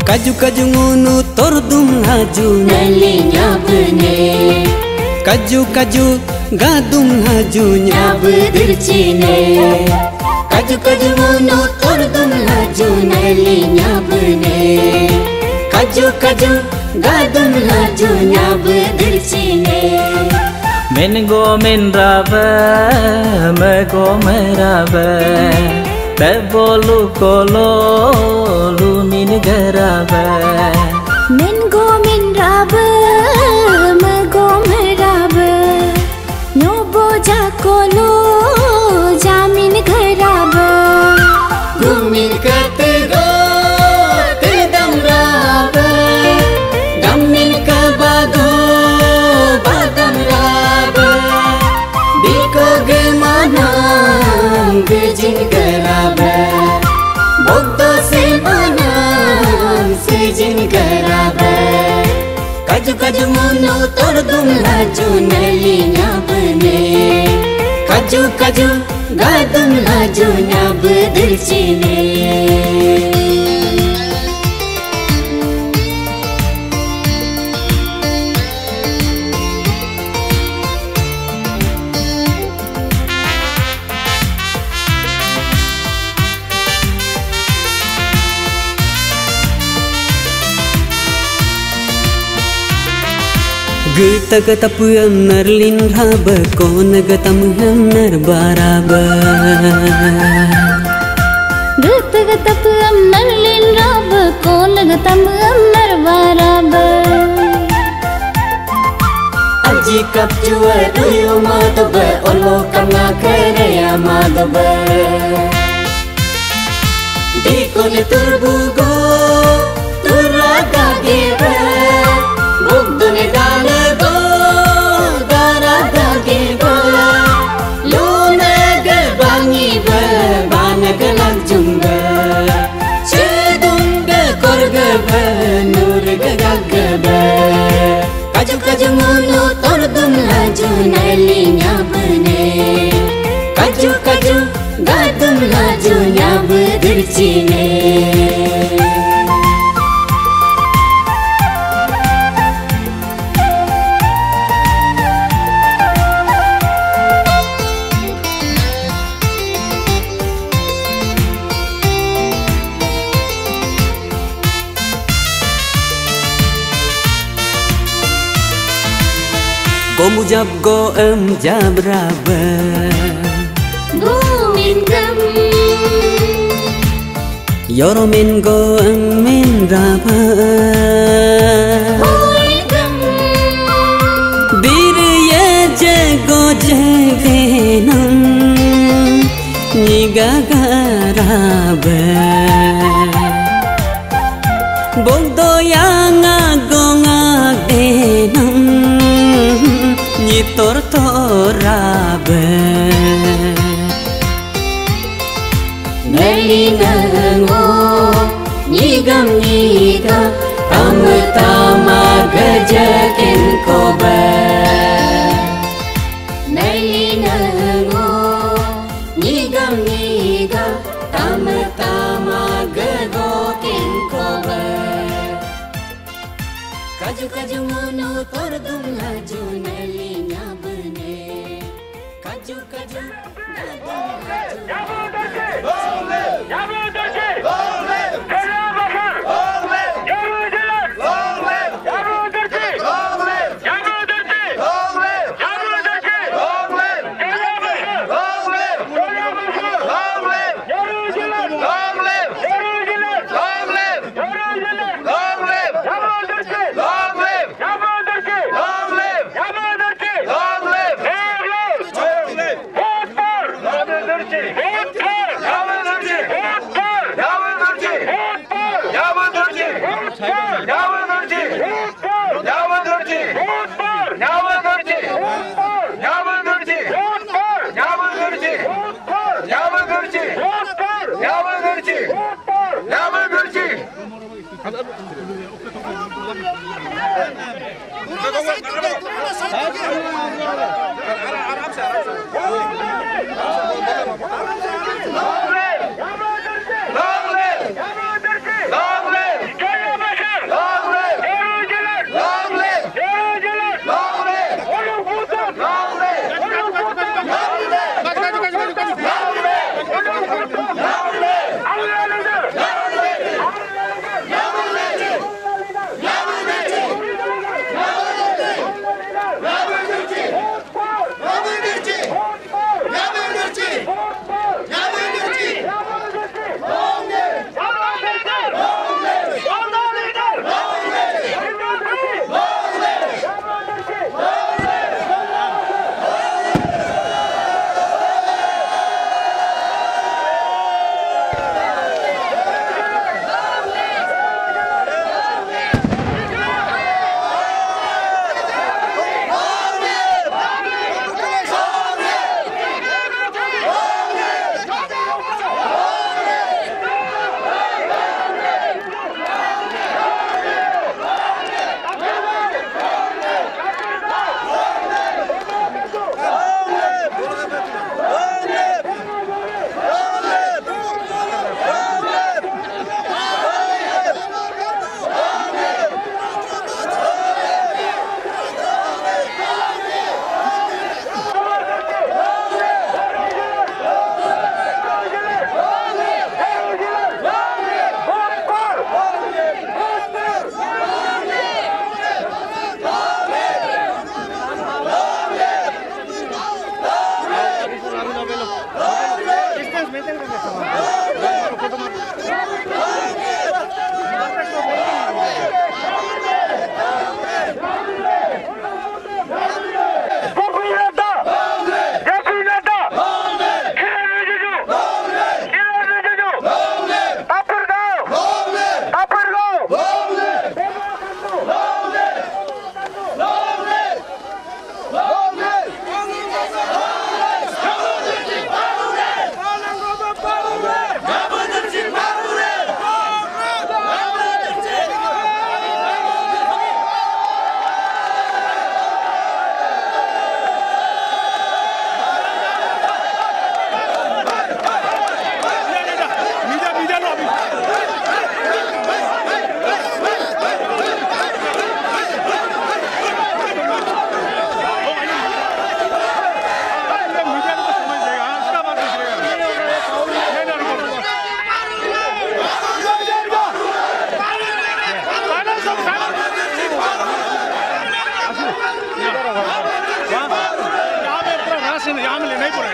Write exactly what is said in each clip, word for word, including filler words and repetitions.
Kaju kaju ngunu tordum haju nali nyabne. Kaju kaju gadum haju nyabdircine. Kaju kaju ngunu tordum haju nali nyabne. Kaju kaju gadum haju nyabdircine. Men go men rabe, me go me rabe. Te bolu kolo lunin garabe. Men go men rabe, me go me rabe. Nyobo ja kolo jamin garabe. Gumin kate go te dam rabe. Gamin ka bado badam rabe. Biko ge manam gejin garabe. Bogdo se manam sejin garabe. Kaju kaju munu tordum laju nali nyabne. Kaju kaju gadum laju nyabdircine. Gita gata puyam narlin raba kona gata muham nar baraba. Gita gata puyam narlin raba kona gata muham nar baraba. Aji kap jua duyo madobe olo kanga kere ya madobe. Dikole turbugo turaga gebe. Bugdone dale go dara dage go. Lune ge bangi be banag lagjunga. Chedunge korge be nur ge gagge be. Kaju kaju ngunu tordum laju nali nyabne. Kaju kaju gadum laju nyabdircine. Go mujab go em jab raba. Gumin gam. Yoro min go em min raba. Hoi gam. Bir ye je go je venam niga garaba. Bogdo yanga gonga denam ni tor torabe. Nali nango nigam nigam tam tama gajaken kobe. Nali nango nigam nigam tam tama gagoken kobe. Kaju kaju munu tordum laju nali nyabne. Kaju kaju gadum Long live!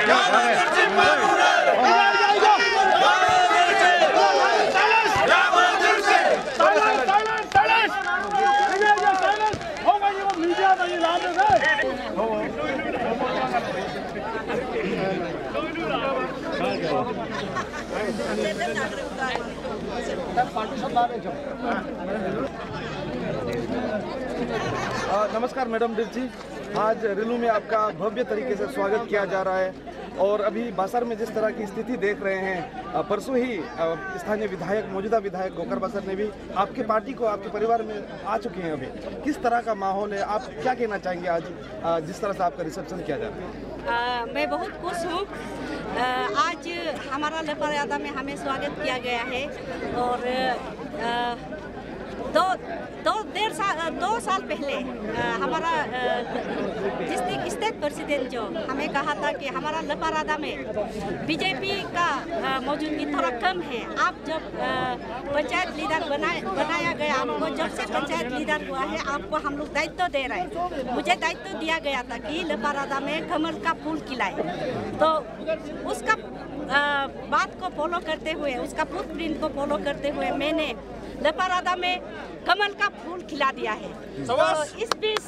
नमस्कार madam दिल जी, आज रेलू में आपका भव्य तरीके से स्वागत किया जा रहा है और अभी बासर में जिस तरह की स्थिति देख रहे हैं, परसों ही स्थानीय विधायक मौजूदा विधायक गोकर बासर ने भी आपके पार्टी को आपके परिवार में आ चुके हैं। अभी किस तरह का माहौल है, आप क्या कहना चाहेंगे आज जिस तरह से आपका रिसेप्शन किया जा रहा है? आ, मैं बहुत खुश हूँ। आज हमारा लपरादा में हमें स्वागत किया गया है और आ, दो दो डेढ़ साल दो साल पहले आ, हमारा डिस्ट्रिक्ट स्टेट प्रेसिडेंट जो हमें कहा था कि हमारा लपरादा में बीजेपी का मौजूदगी थोड़ा कम है। आप जब पंचायत लीडर बनाए बनाया गया, आपको जब से पंचायत लीडर हुआ है आपको हम लोग दायित्व दे रहे हैं। मुझे दायित्व दिया गया था कि लपरादा में कमल का फूल खिलाए, तो उसका आ, बात को फॉलो करते हुए, उसका फुटप्रिंट को फॉलो करते हुए मैंने लपरादा में कमल का फूल खिला दिया है। तो इस बीच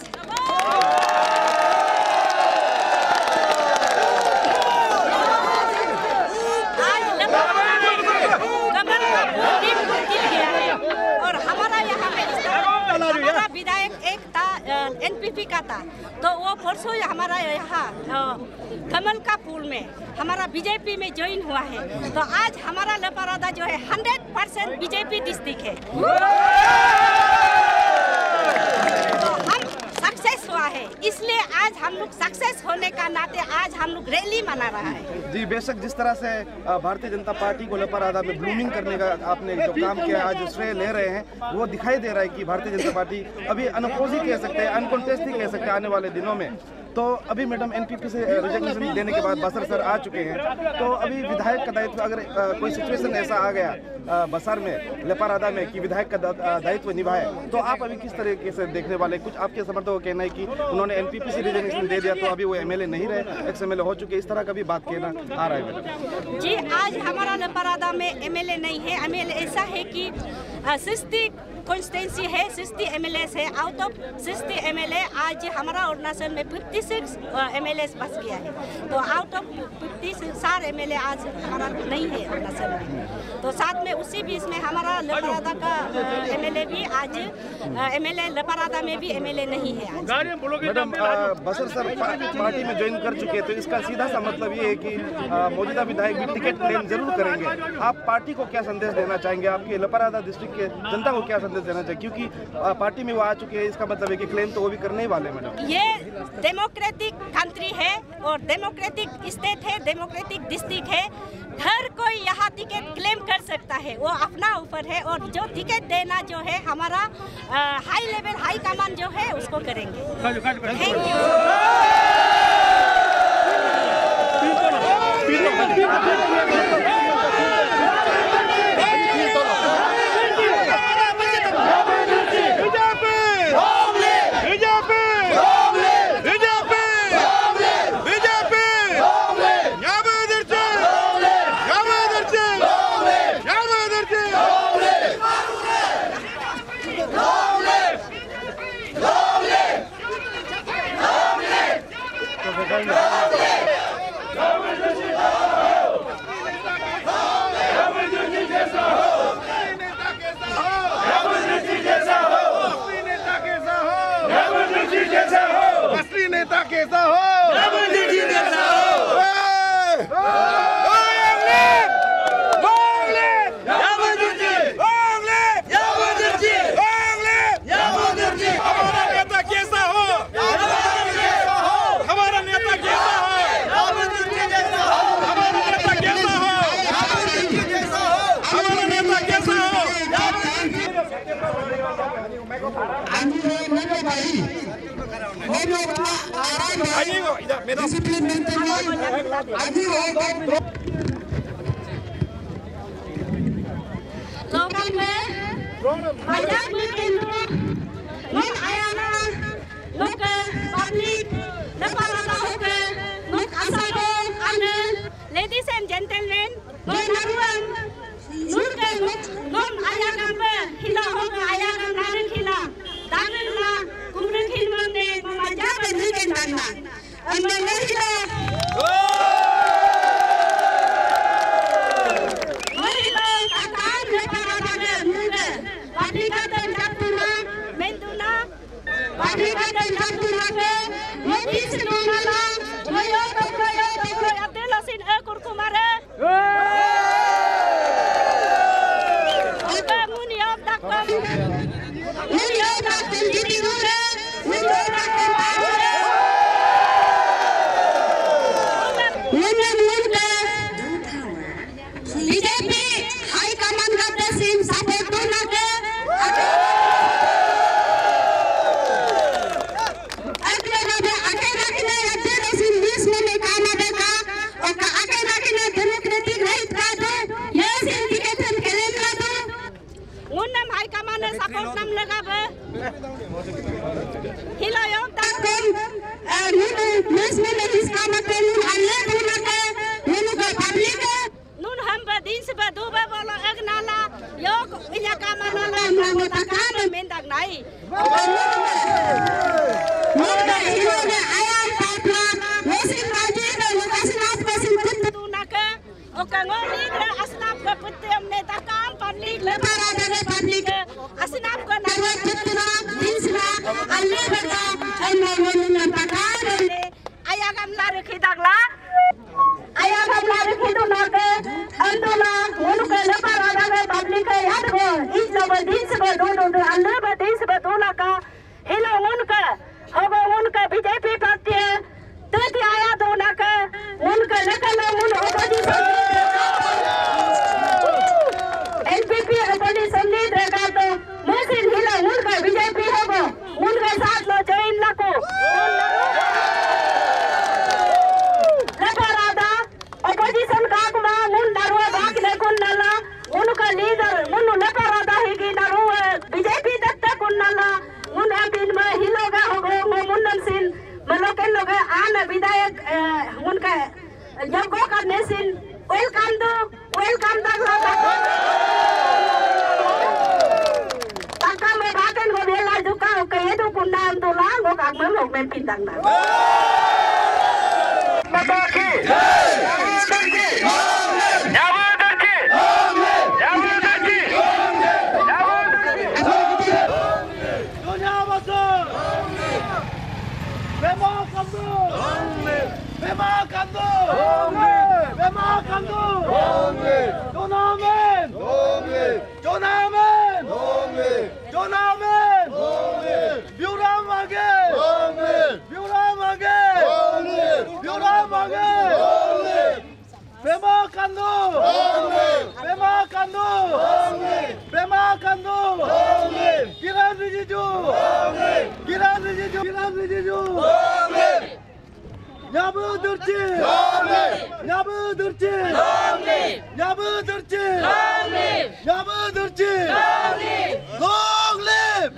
आज लपरादा में कमल का फूल खिल गया है और हमारा यहाँ पे हमारा विधायक एक था एनपीपी का था, तो वो परसों हमारा यहाँ कमल का फूल में हमारा बीजेपी में ज्वाइन हुआ है। तो आज हमारा लपरादा जो है हंड्रेड परसेंट बीजेपी डिस्ट्रिक्ट है। तो हम सक्सेस हुआ है, इसलिए आज हम लोग सक्सेस होने का नाते आज हम लोग रैली मना रहा है। जी बेशक, जिस तरह से भारतीय जनता पार्टी को लपरादा में ब्लूमिंग करने का आपने जो काम किया आज श्रेय ले रहे हैं, वो दिखाई दे रहा है कि भारतीय जनता पार्टी अभी अनअपोज ही कह सकते हैं, अनकॉन्टेस्ट ही कह सकते हैं आने वाले दिनों में। तो अभी मैडम एनपीपी से रिजग्नेशन देने के बाद बासर सर आ चुके हैं, तो अभी विधायक का दायित्व अगर आ, कोई सिचुएशन ऐसा आ गया आ, बासर में लपरादा में कि विधायक का दायित्व निभाए, तो आप अभी किस तरीके से देखने वाले? कुछ आपके समर्थकों का कहना है कि उन्होंने एनपीपी से रिजग्नेशन दे दिया तो अभी वो एमएलए नहीं रहे, एक्स एमएलए हो चुके, इस तरह का भी बात कहना आ रहा है मैडम जी। आज हमारा लपरादा में एमएलए नहीं है। एमएलए ऐसा है कि सिक्सटी कॉन्स्टिट्यूंसी है, सिक्सटी एमएलए है। आउट ऑफ सिक्सटी एमएलए आज हमारा अरुणाचल में फिफ्टी सिक्स एमएलए बच गया है। तो आउट ऑफ फिफ्टी सार एमएलए आज हमारा नहीं है अरुणाचल में। तो साथ में उसी बीच में हमारा लपरादा का एमएलए भी आज एमएलए लपरादा में भी एमएलए नहीं है आज। मैडम बासर सर पार्टी में ज्वाइन कर चुके हैं, तो इसका सीधा सा मतलब ये है कि मौजूदा विधायक भी टिकट क्लेम जरूर करेंगे। आप पार्टी को क्या संदेश देना चाहेंगे, आपके लपरादा डिस्ट्रिक्ट के जनता को क्या संदेश देना चाहिए? क्योंकि पार्टी में वो आ चुके हैं, इसका मतलब है कि क्लेम तो वो भी करने ही वाले हैं मैडम। ये डेमोक्रेटिक कंट्री है और डेमोक्रेटिक स्टेट है, डेमोक्रेटिक डिस्ट्रिक्ट है। हर कोई यहाँ टिकट क्लेम कर सकता है, वो अपना ऊपर है। और जो टिकट देना जो है हमारा हाई लेवल हाई कमान जो है उसको करेंगे। Thank you. असली नेता कैसा हो, जैसा हो। हमारा नेता कैसा हो, हमारा नेता कैसा हो, हमारा नेता कैसा हो, हमारा नेता कैसा हो। Local में banyak begitu, nuk ayana, nuk public, depan mata hoke, nuk asal anda Helen, non naruan, nun ke non ayagam be hila hoga ayagam narin hila, damen la kumren hilman ne mamaja be nuken dana, amma ne hila. Mahila akan ne parada ne nuke, padika dan jatuna, menduna, padika dan jatuna ke, motis nunala, moyo toko yo toko adela sin ekur kumare. Oke muniam dakam, muniam dakam jadi nure, muniam dakam nure. Muniam nure. B J P High Command का तस्वीर support तो ना के अगले बार आगे रखने अधे तस्वीर बीस में में काम आएगा और आगे रखने डेमोक्रेटिक राइट का तो ये सिंडिकेशन खेलने का तो उन्नम हाई कमांड support नाम लगा बे हिलायों ताकम नुन बीस में में इस काम पे नुन हल्ले दूना के नुन को public nun hamba din seba duba bola agnala yok inya kamana la mamo takana mendak nai moga ilone ayam patla mesin raje na lokasnap mesin tunaka okangoli gra asnap ka putem ne takam public le parada ne public asnap ka nawa chitna dinsna alle bata ayma wonuna takana ne ayagam la rekhidagla ayah kamlar itu nak, antuna, unuke lepas ada ke publik ayat ko, is lepas din sebab dulu dulu, anda berdin sebab tu nak, ilo unuke, apa unuke B J P parti, tadi ayat tu nak, unuke lekas unuke oposisi, N P P oposisi ni mereka tu, mesin hilang unuke B J P apa, unuke saat lo join laku. Opposition का कुमा मुन नरुआ बाग ने कुन नला उनका leader मुन न परदा है कि नरुआ बीजेपी दत्त कुन नला मुन दिन में हिलोगा होगो मुन्नन सिन मलोके लोग आन विधायक उनका जब को करने सिन वेलकम दो वेलकम तक लगा ताका में बातें को बेला जुका के ये तो कुन नाम तो ला वो काम में लोग में पिंदंग ना Mataki! Yabudarchi! Yabudarchi! Yabudarchi! Yabudarchi! Dunia Basur! Bema Kandu! Bema Kandu! Bema Kandu! Jonamen! Jonamen! Jonamen! Biura Mage! Biura Mage! Biura Mage! Bema Kandu! Bema Kandu! Bema Kandu! Kiran Rijiju! Kiran Rijiju! Kiran Rijiju! Yabudarchi! Yabudarchi! Yabudarchi! Yabudarchi! Long live!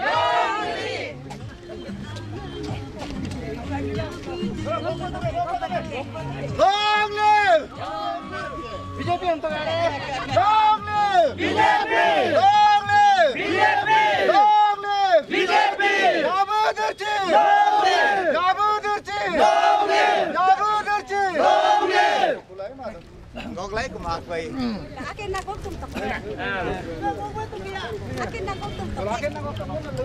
Long live! B J P untuk ada. Long live! B J P! Long live! B J P! Long live! B J P! Yabudarchi! Long live! Yabudarchi! Long live! Yabudarchi! Long live! Gok lấy của mạc vậy. Akin na gok tum tak. Akin na gok tum tak. Akin na gok tum tak.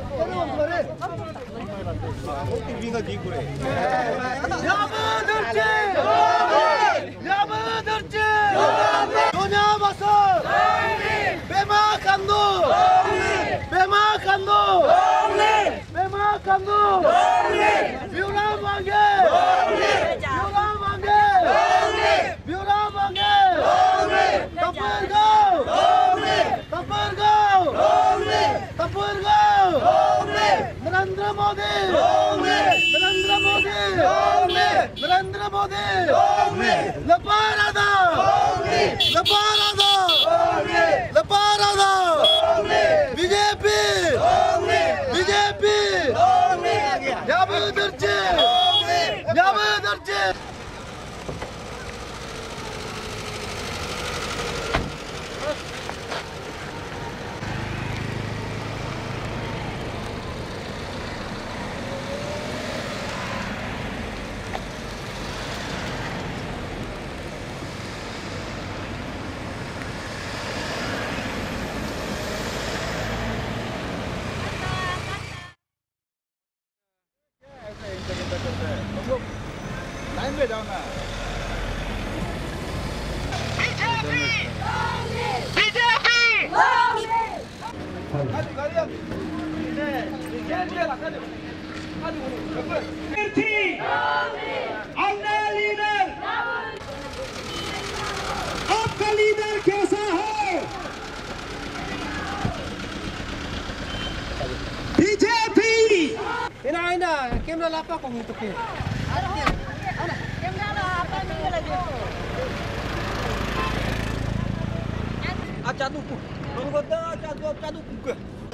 Gok tum binga di kure. Yabudarchi! Yabudarchi! Dunia Basur! Bema Kandu! Bema Kandu! Bema Kandu! Biura Mage! Biura Mage! Biura Mage! Tapurgao! Tapurgao! Tapurgao! Narendra Modi! Narendra Modi! Narendra Modi! Leparada! Leparada! Leparada! B J P! B J P! Yabudarchi! Yabudarchi! Leader आपका leader कैसा है? BJP Ina ina, kamera lapa kong itu ke? Acha tu pun, kalau kata acha tu acha tu pun ke?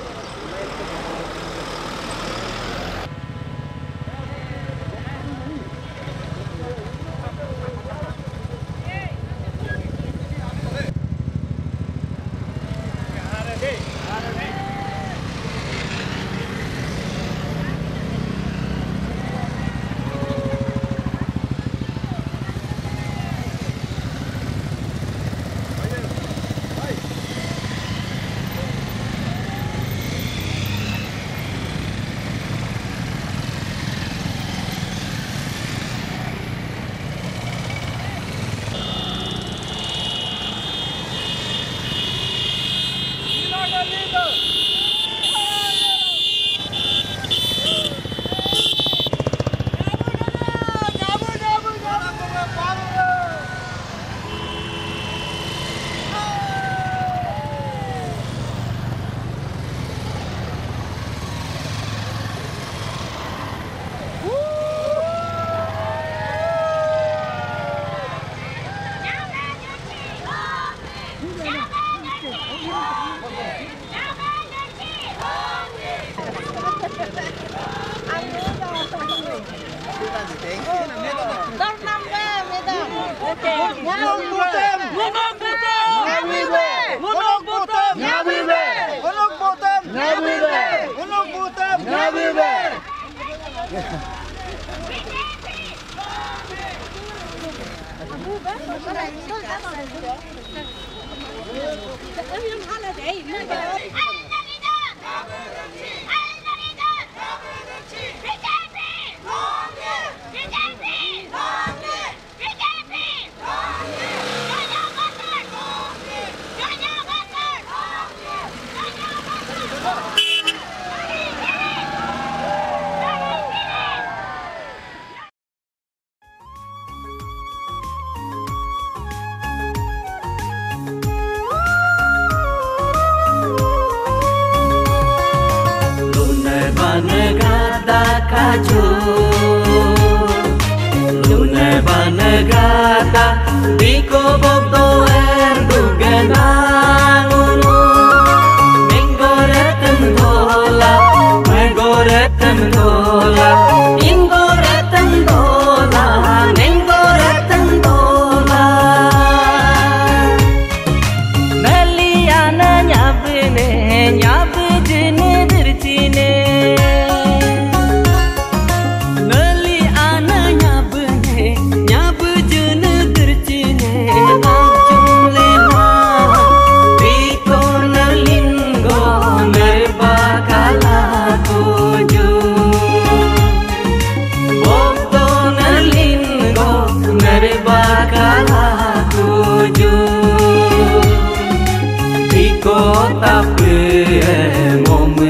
Lune banegata Diko bokto erdugena ngunu Mengoretan dola Mengoretan dola Ingoretan dola Mengoretan dola Meliana nyabine Nyabijine dircine Tapi